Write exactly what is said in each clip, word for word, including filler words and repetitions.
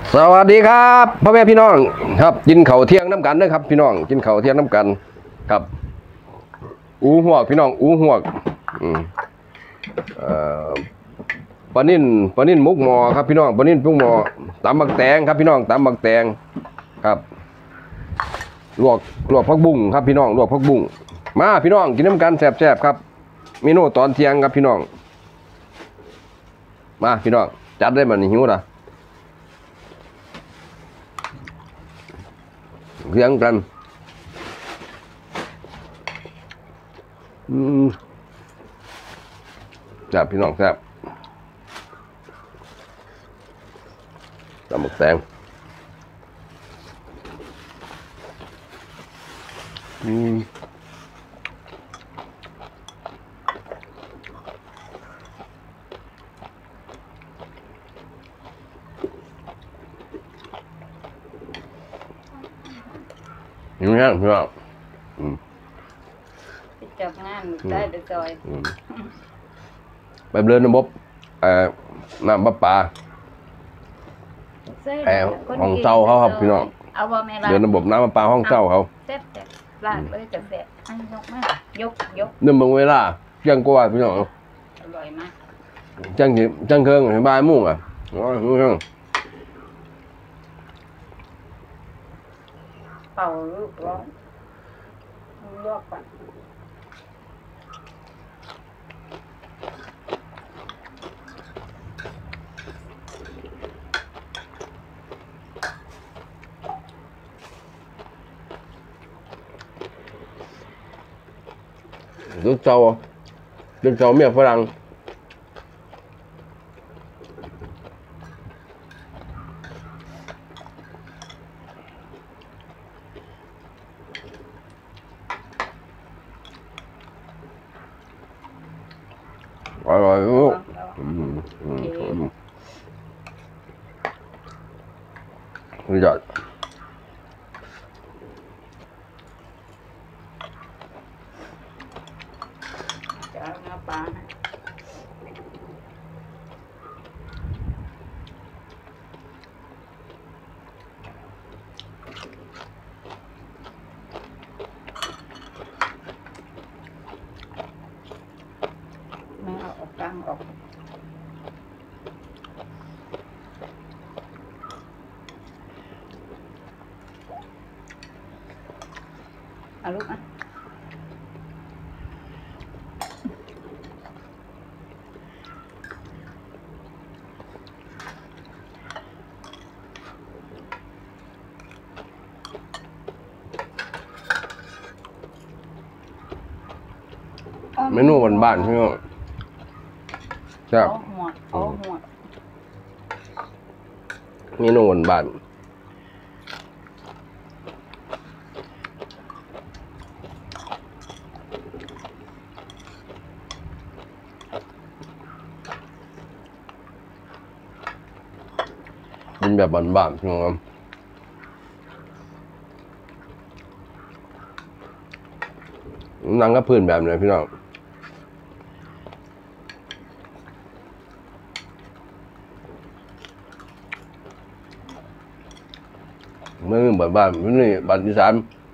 สวัสดีครับพ่อแม่พี่น้องครับกินข้าวเที่ยงน้ำกันนะครับพี่น้องกินข้าวเที่ยงน้ำกันครับอูหวกพี่น้องอูหวกอืมเอ่อปลานิ่นปลานิ่นมุกหมอครับพี่น้องปลานิ่นมุกหมอตำบักแตงครับพี่น้องตำบักแตงครับลวกลวกผักบุ้งครับพี่น้องลวกผักบุ้งมาพี่น้องกินน้ำกันแซ่บๆครับเมนูตอนเที่ยงครับพี่น้องมาพี่น้องจัดได้มันหิวละเลี้ยงกันอืมแซ่บพี่น้องแซ่บตำบักแตงอืมอยู่แห้งพี่น้องอืมไปจับงานได้ไปซอยไปเดินระบบเอ่อน้ำประปาแอร์ห้องเช่าเขาครับพี่น้องเดินระบบน้ำประปาห้องเช่าเขาเซ็ตแต่ลาดเลยจะเซ็ตอันยกมากยกยกเดินบางเวลาจังกว่าพี่น้องอร่อยมากจังจังเครื่องบ่ายมุ่งอ่ะอ๋อเครื่องเป่าลูกร้อนลวกก่อนลูกเจ้าลูกเจ้าเมียฝรั่งอร่อยลูกนี่จัดจะเอาเนื้อปลานะไม่เอาออกกลางออกเอาลูกอ่ะเมนูบ้านๆพี่น้องครับหัวเอาหัวเมนูบ้านเป็นแบบบ้านๆพี่น้องนั่งกับพื้นแบบนี้พี่น้องเมื่อบ้านบ้านนี่บ้านอีสาน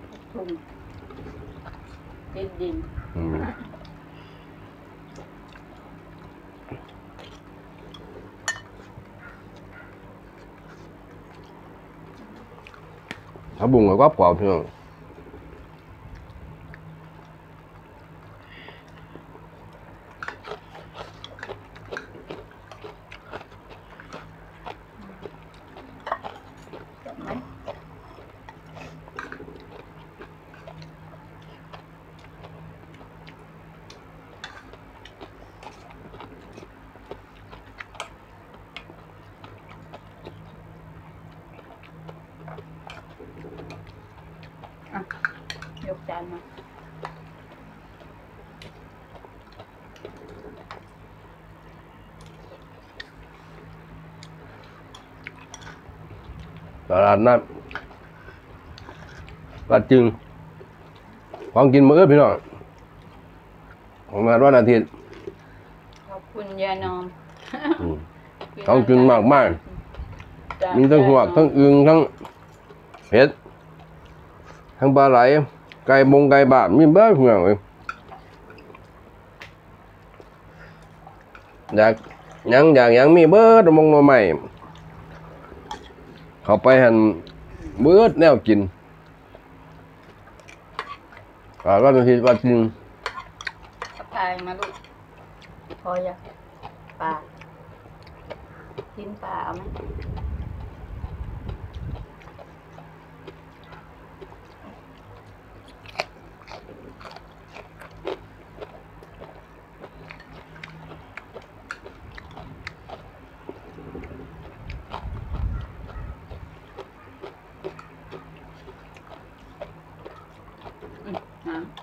ดินดินเขาบุ้งกับกรอบกรอบพี่น้องยกจานมาตลาดนัดตลาดจึงของกินมื้อพี่น้องของงานวันอาทิตย์ขอบคุณยานอมของกินมากมากจมีทั้งหวกทั้งอึงทั้งเห็ดทั้งปลาไหลไก่บงไก่บาทมีเบ้อเพื่อนเลยอยากยังอยากยังมีเบิดมงมาใหม่เขาไปหันเบิดแนวกินอ่าก็บางทีว่าจริงทักทายมาลูกพอยังปลากินปลาเอาไหมอืมน้ำ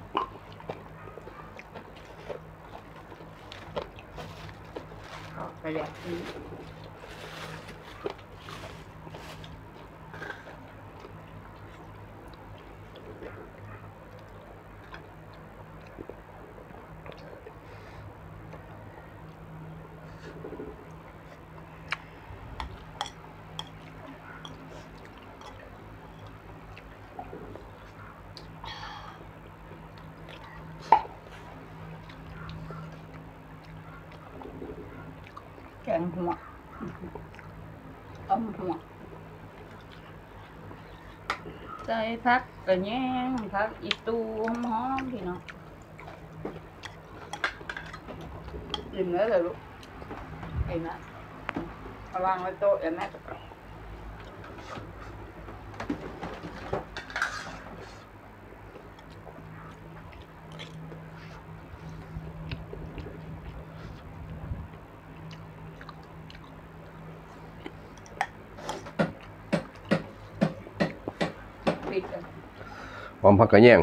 เอาไปเลยอืม แกงหัวต้มหัวใส่ผักกระแยงผักอีตูหอมๆพี่น้องอิ่มแล้วเหรอลูกอิ่มแล้วเอาวางไว้โต๊ะเดี๋ยวแม่จะกลับปิดเลยหอมผักกระแยง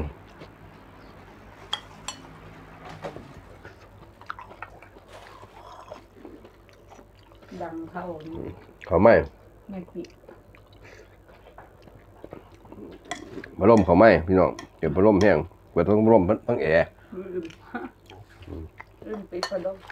ดังเข้าเขาไม่ไม่ปิดมาล่มเขาไม่พี่น้องเก็บมาล่มแห้งเปิดทั้งล่มทั้งแอร์ลืมลืมปิดพัดลม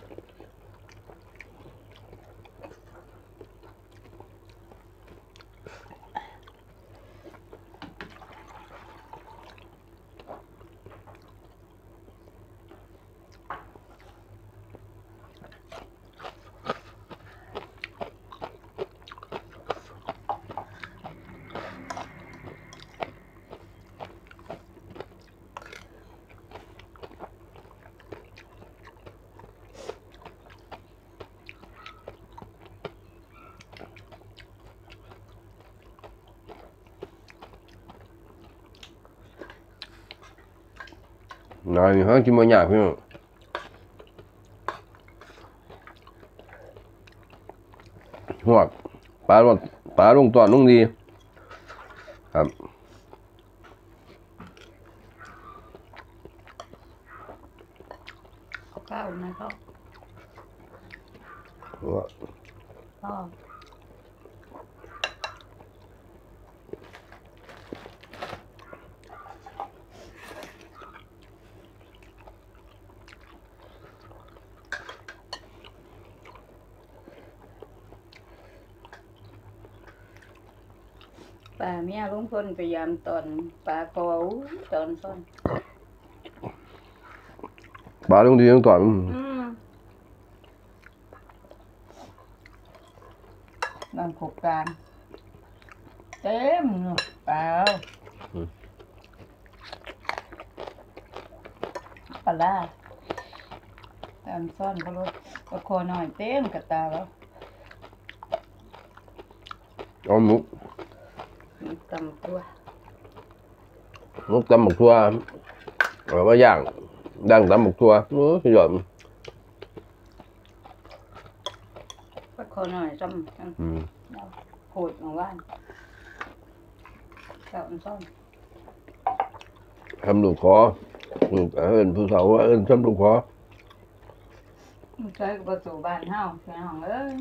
นายเขากินมาหยาบพี่น้องหวกปลาลงปลาลงตอนลงดีครับเอาข้าวไหมพ่อพ่อ ปลาเมียลุงพลพยายามตอนปลาคออู้ตอนซ่อนปลาลงดีลงตอนอืมบางโครงการเต็มเนาะปลาปลาล่าตอนซ่อนก็รถปลาคอหน่อยเต็มกระตาแล้วเอาหมุกมีตำตัวหมุกตำหมกทั่วเอาว่าย่างดังตำหมกทั่วโอ้ยยอดปลาคอหน่อยซ้ำจังอืมเอาโขดมาว่านเจ้าอันซ่อนทำลูกขอลูกเอิ้นผู้สาวว่าเอิ้นทำลูกขอมันใช้กับประตูบ้านเฮาพี่น้องเอ้ย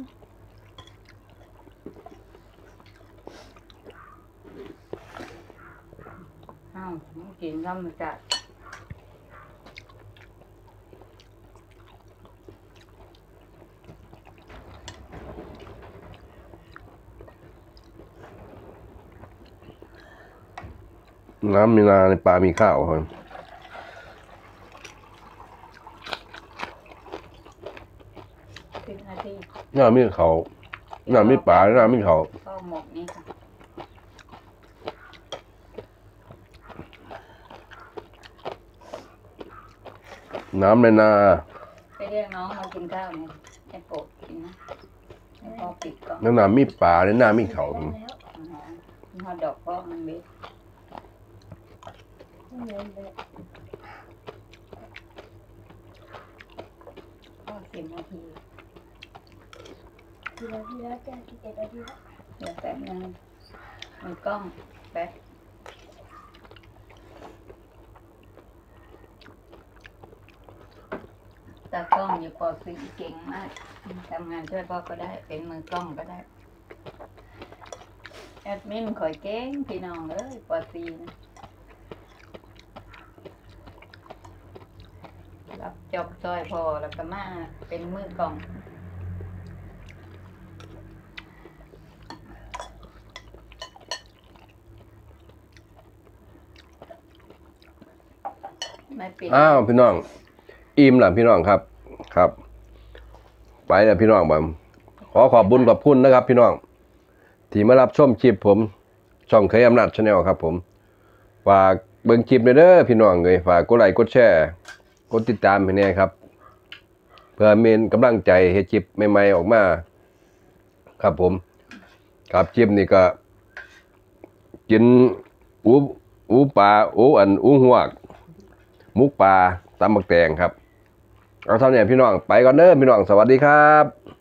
เฮามันกินธรรมชาติน้ำมีนาในปลามีข้าวครับสิบนาทีน้ำมีเขาน้ำมีปลาน้ำมีเขาก็หมกนี่ค่ะน้ำในนาไปเรียกน้องมากินข้าวเนี่ยให้โปรดกินนะให้พอปิดก่อนแล้วน้ำมีปลาในน้ำมีเขาอ๋อพอดอกก็มันเบ็ดก็สิบนาทีกี่นาทีแล้วจ้ะสิบเอ็ดนาทีแล้วเดี๋ยวแป๊บนึงมือกล้องแป๊บตากล้องอยู่ปอสีเก่งมากทำงานช่วยพ่อก็ได้เป็นมือกล้องก็ได้แอดมินข่อยเก่งพี่น้องเอ้ยปอสีนะรับจบซอยพอแล้วก็มาเป็นมือกล้องไม่ปิดอ้าวพี่น้อง อิ่มล่ะพี่น้องครับครับ ไปแล้วพี่น้องผมขอขอบบุญขอบคุณนะครับ พี่น้อง ที่มารับชมคลิปผม ช่องเคยอำนาจชาแนลครับผมฝากเบิ่งคลิปเด้อพี่น้องเลยฝากกดไลค์กดแชร์กดติดตามให้แน่ครับ เพื่อเป็นกำลังใจให้คลิปใหม่ๆออกมา ครับผมครับคลิปนี้ก็ กินอูอูปลาอูอันอูหวกมุกปลาตำบักแตงครับเอาเท่านี้พี่น้องไปก่อนเด้อพี่น้องสวัสดีครับ